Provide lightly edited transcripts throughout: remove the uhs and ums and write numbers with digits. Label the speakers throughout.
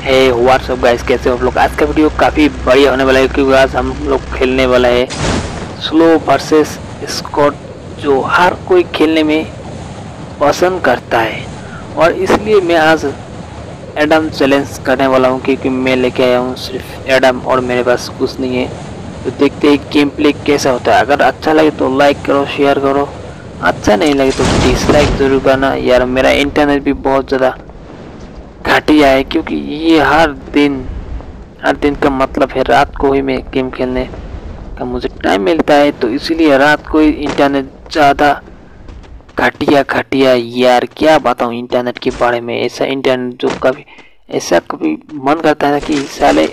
Speaker 1: हे WhatsApp guys, कैसे हो आप लोग। आज का वीडियो काफ़ी बढ़िया होने वाला है क्योंकि आज हम लोग खेलने वाला है स्लो वर्सेस स्क्वाड, जो हर कोई खेलने में पसंद करता है। और इसलिए मैं आज एडम चैलेंज करने वाला हूं क्योंकि मैं लेके आया हूं सिर्फ एडम और मेरे पास कुछ नहीं है। तो देखते हैं गेम प्ले कैसा होता है। अगर अच्छा लगे तो लाइक करो, शेयर करो, अच्छा नहीं लगे तो डिसलाइक जरूर करना यार। मेरा इंटरनेट भी बहुत ज़्यादा घटिया है क्योंकि ये हर दिन का मतलब है रात को ही मैं गेम खेलने का मुझे टाइम मिलता है, तो इसीलिए रात को ही इंटरनेट ज़्यादा घटिया यार। क्या बताऊँ इंटरनेट के बारे में। ऐसा इंटरनेट जो कभी मन करता है ना कि साले,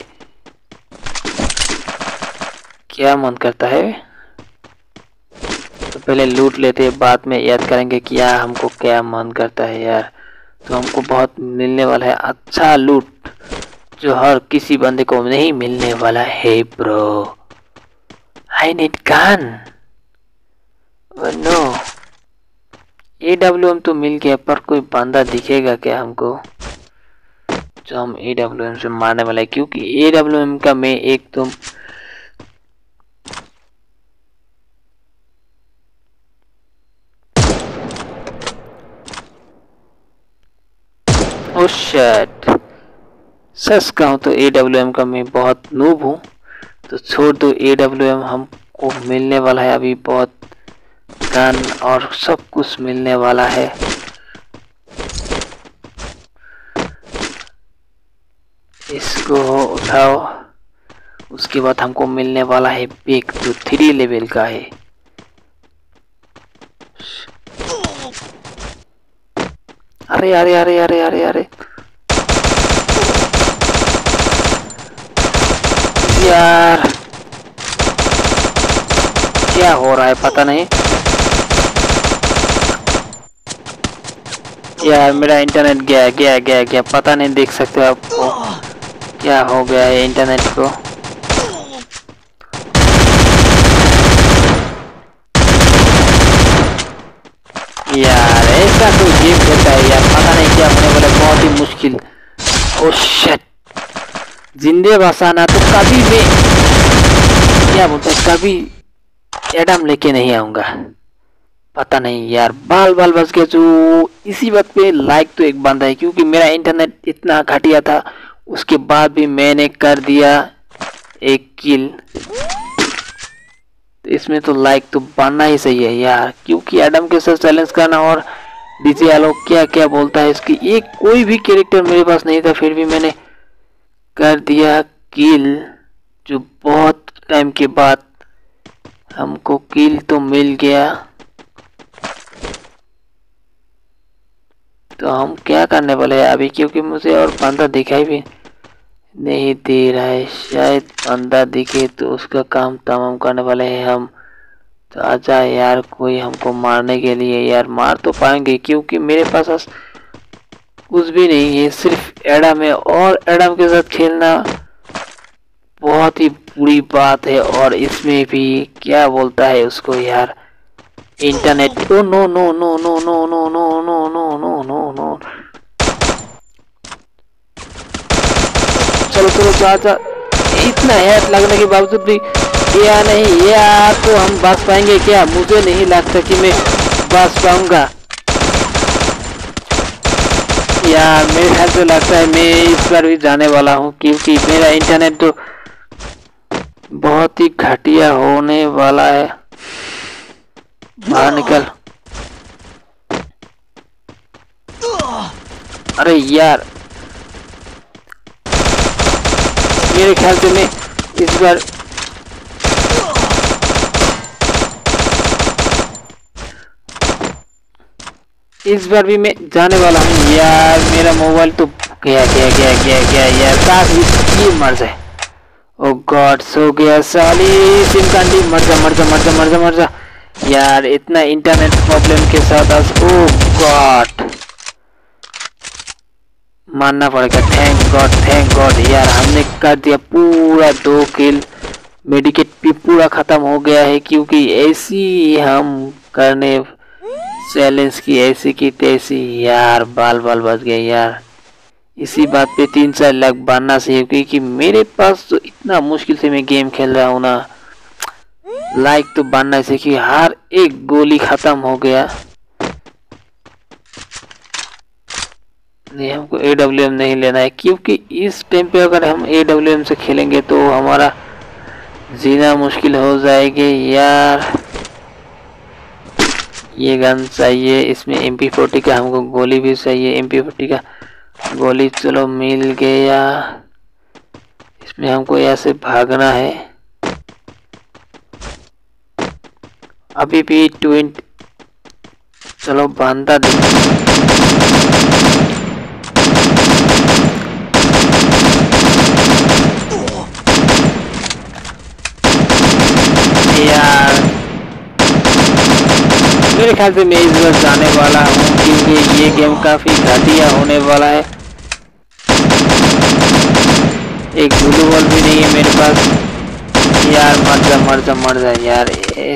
Speaker 1: क्या मन करता है। तो पहले लूट लेते, बाद में याद करेंगे कि यार हमको क्या मन करता है यार। तो हमको बहुत मिलने वाला है अच्छा लूट, जो हर किसी बंदे को नहीं मिलने वाला है bro. I need gun. No, AWM तो मिल गया, पर कोई बंदा दिखेगा क्या हमको जो हम AWM से मारने वाला है, क्योंकि AWM का मैं एकदम ओ शिट, सच कहूँ तो AWM का मैं बहुत नूब हूँ। तो छोड़ दो AWM, हमको मिलने वाला है अभी बहुत गन और सब कुछ मिलने वाला है। इसको उठाओ, उसके बाद हमको मिलने वाला है बैग जो 3 लेवल का है। अरे अरे अरे अरे अरे अरे यार, क्या हो रहा है पता नहीं यार। मेरा इंटरनेट गया पता नहीं, देख सकते हो आपको क्या हो गया है इंटरनेट को। यार ऐसा कोई गेम खेलता है यार, पता नहीं क्या होने वाला, बहुत ही मुश्किल। ओ शिट, जिंदे बसाना तो कभी मैं क्या बोलते हैं, कभी एडम लेके नहीं आऊंगा। पता नहीं यार, बाल बच गया। जो इसी वक्त पे लाइक तो एक बंदा है क्योंकि मेरा इंटरनेट इतना घटिया था, उसके बाद भी मैंने कर दिया एक किल। तो इसमें तो लाइक तो बनना ही सही है यार, क्योंकि एडम के साथ चैलेंज करना। और डीजे आलोक क्या क्या बोलता है इसकी, एक कोई भी कैरेक्टर मेरे पास नहीं था, फिर भी मैंने कर दिया किल। जो बहुत टाइम के बाद हमको किल तो मिल गया। तो हम क्या करने वाले हैं अभी, क्योंकि मुझे और बंदा दिखाई भी नहीं दे रहा है। शायद बंदा दिखे तो उसका काम तमाम करने वाले हैं हम। तो आजा यार, कोई हमको मारने के लिए। यार मार तो पाएंगे क्योंकि मेरे पास कुछ भी नहीं है, सिर्फ एडम है। और एडम के साथ खेलना बहुत ही बुरी बात है। और इसमें भी क्या बोलता है उसको यार, internet. Oh no no no no no no no no no no no no, चलो चलो जा। इतना हेड लगने के बावजूद भी या नहीं यार, तो हम बच पाएंगे क्या? मुझे नहीं लगता कि मैं बच पाऊंगा यार। मेरे ख्याल से लगता है मैं इस बार भी जाने वाला हूँ, क्योंकि मेरा इंटरनेट तो बहुत ही घटिया होने वाला है। बाहर निकल। अरे यार, मेरे ख्याल से मैं इस बार भी मैं जाने वाला हूँ यार। मेरा मोबाइल तो गया यार, काश ये मर जाए। ओ गॉड, सो गया साली सिम कांडी। मर जा यार। इतना इंटरनेट प्रॉब्लम के साथ आज, ओ गॉड, मानना पड़ेगा। थैंक गॉड यार, हमने कर दिया पूरा 2 किल। मेडिकेट भी पूरा खत्म हो गया है, क्योंकि ऐसी हम करने चैलेंज की, ऐसी की तैसी यार। बाल बच गए यार। इसी बात पे 3-4 लाख बनना चाहिए, क्योंकि मेरे पास तो इतना मुश्किल से मैं गेम खेल रहा हूँ ना, लाइक तो बनना चाहिए कि हर एक गोली खत्म हो गया। नहीं, हमको AWM नहीं लेना है, क्योंकि इस टाइम पे अगर हम AWM से खेलेंगे तो हमारा जीना मुश्किल हो जाएगी यार। ये गन चाहिए, इसमें MP40 का हमको गोली भी चाहिए, MP40 का गोली चलो मिल गया। इसमें हमको ऐसे भागना है। अभी भी 20 चलो बांधा दे यार। मेरे ख्याल से मैं इस बार जाने वाला हूँ, क्योंकि ये गेम काफी घटिया होने वाला है। एक ब्लू बॉल भी नहीं है मेरे पास यार। मर जा मर जा मर जा यार।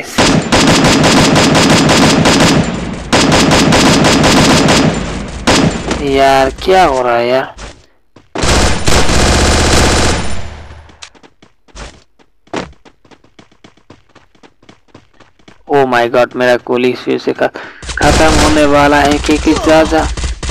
Speaker 1: यार क्या हो रहा है यार। ओ माय गॉड, मेरा गोली फिर से खत्म होने वाला है। कि जा जा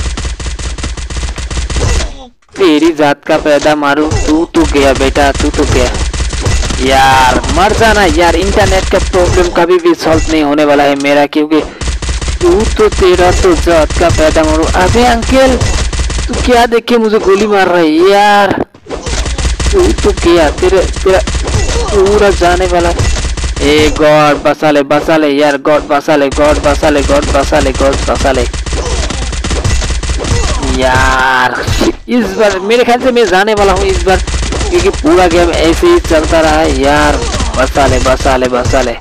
Speaker 1: तेरी जात का पैदा मारू। तू तो गया बेटा, तू तो गया यार। मर जाना यार। इंटरनेट का प्रॉब्लम कभी भी सॉल्व नहीं होने वाला है मेरा, क्योंकि तू तो तेरा तो जात का पैदा मारू। अबे अंकल, तू क्या देख के मुझे गोली मार रहा है यार। तू तो गया, तेरा पूरा जाने वाला। ए गॉड बसा ले यार। गॉड बसा ले, गॉड बसा ले, गॉड बसा ले, गॉड बसा ले यार। इस बार मेरे ख्याल से मैं जाने वाला हूँ इस बार, क्योंकि पूरा गेम ऐसे ही चलता रहा है यार। बसा ले बसा ले बसा ले।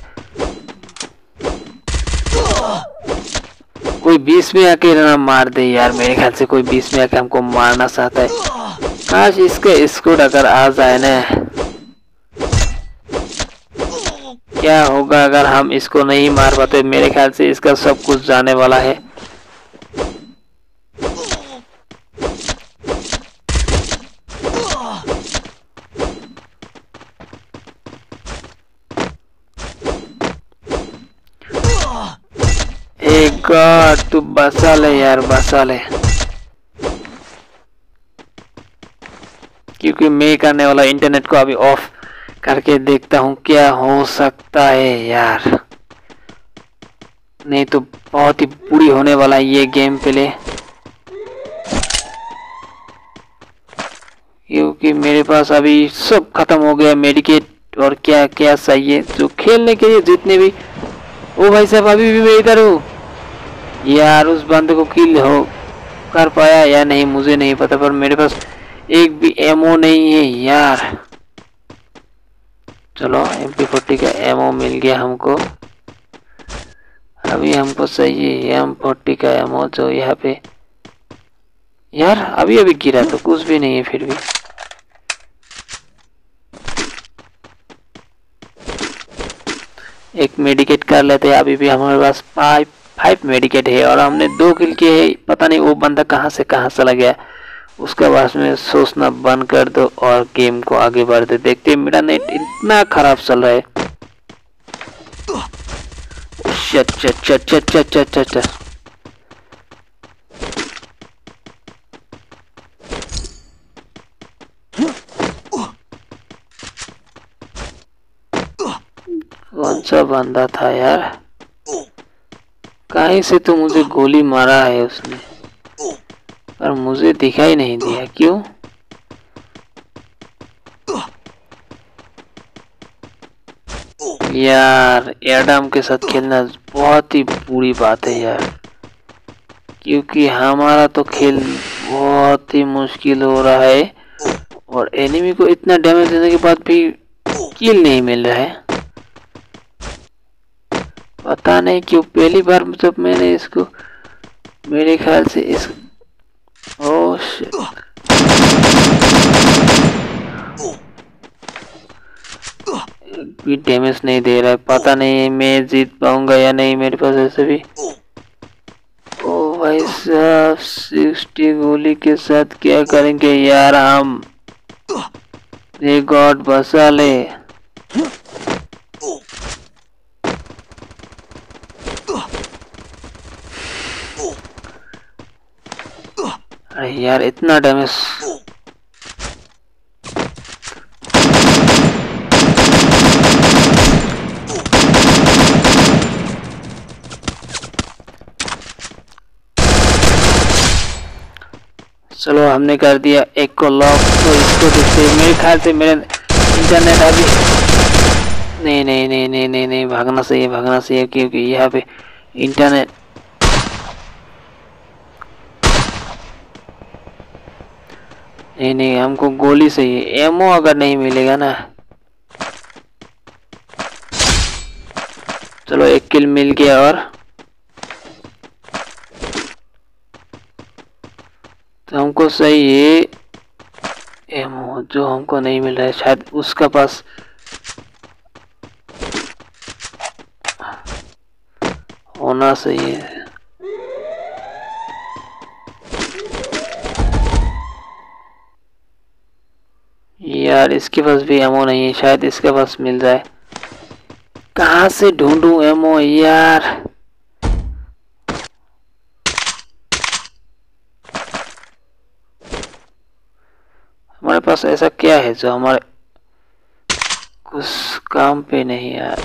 Speaker 1: कोई 20 में आके ना मार दे यार। मेरे ख्याल से कोई 20 में आके हमको मारना चाहता है। काश इसके स्कोर अगर आ जाए ना। क्या होगा अगर हम इसको नहीं मार पाते। मेरे ख्याल से इसका सब कुछ जाने वाला है। एक गॉड, तू बचा ले यार, बचा ले। क्योंकि मैं करने वाला इंटरनेट को अभी ऑफ करके देखता हूँ क्या हो सकता है यार। नहीं तो बहुत ही बुरी होने वाला है ये गेम प्ले, क्योंकि मेरे पास अभी सब खत्म हो गया। मेडिकेट और क्या क्या चाहिए जो खेलने के लिए जितने भी। ओ भाई साहब, अभी भी मैं इधर हूँ यार। उस बंदे को किल हो कर पाया या नहीं मुझे नहीं पता, पर मेरे पास एक भी एमओ नहीं है यार। चलो MP40 का एमओ मिल गया हमको। अभी हमको चाहिए M40 का एमओ, जो यहाँ पे यार अभी अभी गिरा तो कुछ भी नहीं है। फिर भी एक मेडिकेट कर लेते हैं। अभी भी हमारे पास 5 मेडिकेट है और हमने 2 किल किए है। पता नहीं वो बंदा कहाँ से कहाँ चला गया। उसका बाद में सोचना बंद कर दो और गेम को आगे बढ़ते देखते। मेरा नेट इतना खराब चल रहा है। कौन सा बंदा था यार। कहीं से तो मुझे गोली मारा है उसने, पर मुझे दिखाई नहीं दिया। क्यों यार। एडम के साथ खेलना बहुत ही बुरी बात है यार, क्योंकि हमारा तो खेल बहुत ही मुश्किल हो रहा है और एनिमी को इतना डैमेज देने के बाद भी किल नहीं मिल रहा है। पता नहीं क्यों। पहली बार जब मैंने इसको, मेरे ख्याल से इस ओह शिट, भी डैमेज नहीं दे रहा है। पता नहीं मैं जीत पाऊंगा या नहीं। मेरे पास ऐसे भी ओ भाई सब 60 गोली के साथ क्या करेंगे यार हम। हे गॉड बचा ले। अरे यार इतना डैमेज। चलो हमने कर दिया एक को लॉक। तो इसको देखते मेरे ख्याल से मेरे इंटरनेट अभी नहीं नहीं नहीं नहीं नहीं नहीं भागना सही है, भागना सही है, क्योंकि यहाँ पे इंटरनेट नहीं नहीं हमको गोली चाहिए। एमओ अगर नहीं मिलेगा ना। चलो एक किल मिल गया। और तो हमको सही है एमओ जो हमको नहीं मिल रहा है, शायद उसका पास होना सही है। यार इसके पास भी एमओ नहीं है, शायद इसके पास मिल जाए। कहाँ से ढूंढूं एमओ यार। हमारे पास ऐसा क्या है जो हमारे कुछ काम पे नहीं यार।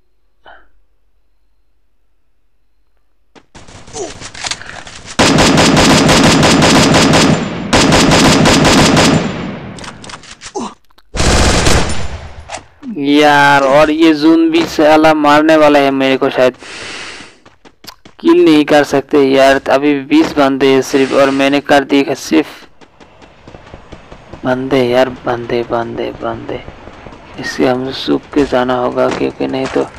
Speaker 1: यार और ये जून भी साला मारने वाला है मेरे को, शायद किल नहीं कर सकते यार। अभी 20 बंदे हैं सिर्फ, और मैंने कर दिए सिर्फ बंदे यार, बंदे बंदे बंदे। इससे हम सूख के जाना होगा, क्योंकि नहीं तो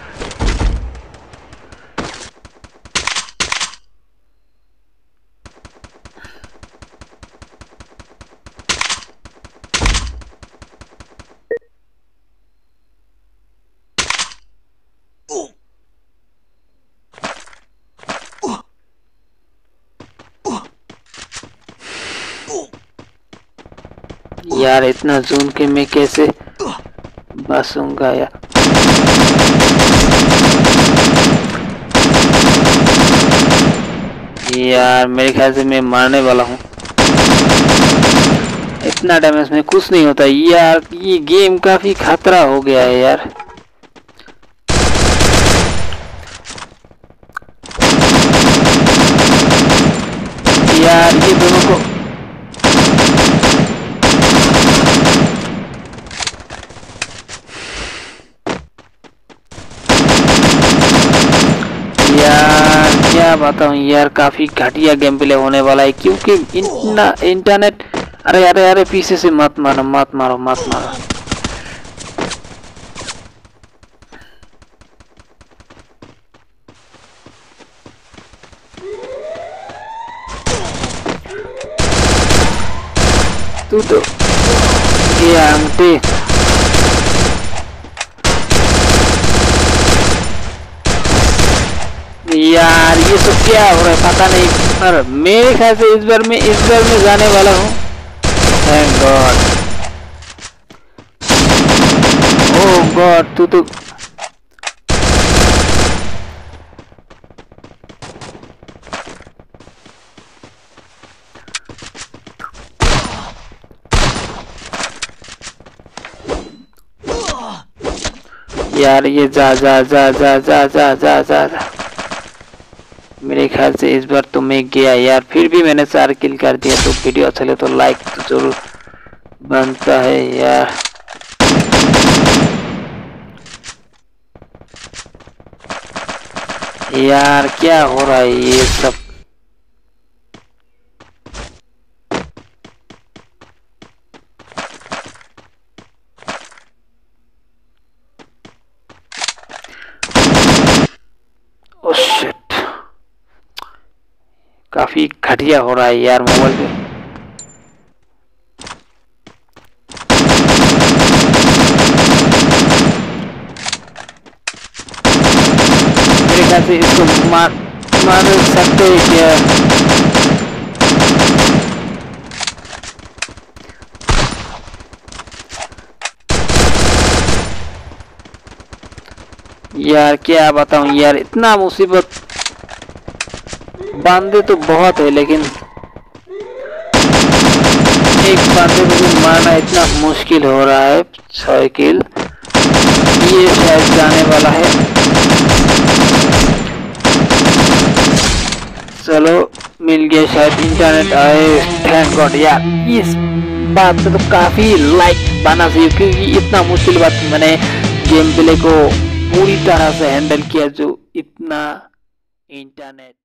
Speaker 1: यार इतना जून के मैं कैसे बसूंगा यार। यार मेरे ख्याल से मैं मारने वाला हूँ। इतना डैमेज में कुछ नहीं होता यार। ये गेम काफी खतरा हो गया है यार। यार ये दोनों को यार क्या बताऊं यार, काफी घटिया गेम प्ले होने वाला है, क्योंकि इंटरनेट। अरे अरे अरे पीछे से मत मारो मत मारो मत मारो। तू तो ये आंटी यार ये सब क्या हो रहा है पता नहीं, पर मेरे ख्याल से इस बार मैं जाने वाला हूँ। Thank God. ओह गॉड तू तो यार ये जा जा जा जा जा जा जा जा, जा। मेरे ख्याल से इस बार तो मैं गया यार। फिर भी मैंने 4 किल कर दिया। तो वीडियो अच्छा लगे तो लाइक तो जरूर बनता है यार। यार क्या हो रहा है ये सब। ओह शिट, काफी घटिया हो रहा है यार मोबाइल पे। मेरे ख्याल से इसको मार मार सकते हैं क्या? यार क्या बताऊं यार, इतना मुसीबत। बंदे तो बहुत है लेकिन एक बंदे को भी मारना इतना मुश्किल हो रहा है। 6 किल, ये शायद जाने वाला है। चलो मिल गया शायद, इंटरनेट आए, थैंक गॉड यार। इस बात पे तो काफी लाइक बना चाहिए क्योंकि इतना मुश्किल बात मैंने गेम प्ले को पूरी तरह से हैंडल किया, जो इतना इंटरनेट